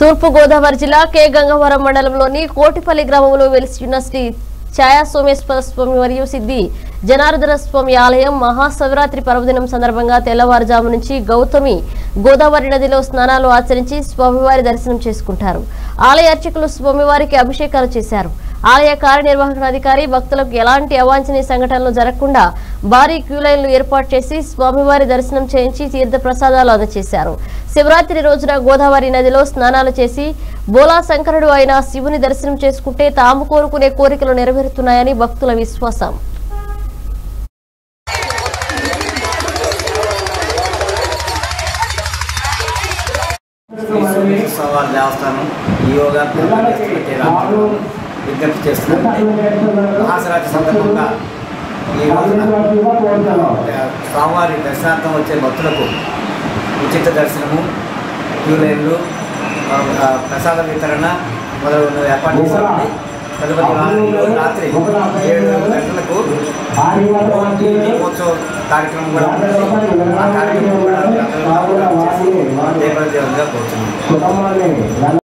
తూర్పు గోదావరి జిల్లా కె గంగవరం మండలంలోని కోటిపల్లి గ్రామంలో వెలిసిన శ్రీ ఛాయా సోమేశ్వర స్వామి మరియు సిద్ధి జనార్దన స్వామి ఆలయం మహాశివరాత్రి పర్వదినం సందర్భంగా తెల్లవారుజాము నుంచి గౌతమి గోదావరి నదిలో స్నానాలు ఆచరించి స్వామివారి దర్శనం చేసుకుంటారు. ఆలయ అర్చకులు స్వామివారికి అభిషేకాలు చేశారు. ఆలయ కార్యనిర్వహణాధికారి భక్తులకు ఎలాంటి అవాంఛనీయ సంఘటనలు జరగకుండా భారీ క్యూలైన్లు ఏర్పాటు చేసి స్వామివారి దర్శనం చేయించి తీర్థ ప్రసాదాలు అందజేశారు. శివరాత్రి రోజున గోదావరి నదిలో స్నానాలు చేసి బోలా శంకరుడు అయిన శివుని దర్శనం చేసుకుంటే తాము కోరుకునే కోరికలు నెరవేరుతున్నాయని భక్తుల విశ్వాసం. దేవస్థానం యోగా విజ్ఞప్తి చేస్తున్నారండి. మహాశివరాత్రి సందర్భంగా ఈ రోజున స్వామివారి దర్శనార్థం వచ్చే భక్తులకు ఉచిత దర్శనము, క్యూ లైన్లు, ప్రసాద వితరణ మొదలగు ఏర్పాటు చేశారండి. తదుపరి ఈరోజు రాత్రి 7 గంటలకు దీపోత్సవ కార్యక్రమం కూడా ఉంటుంది. ఆ కార్యక్రమం కూడా కోరుతున్నాం.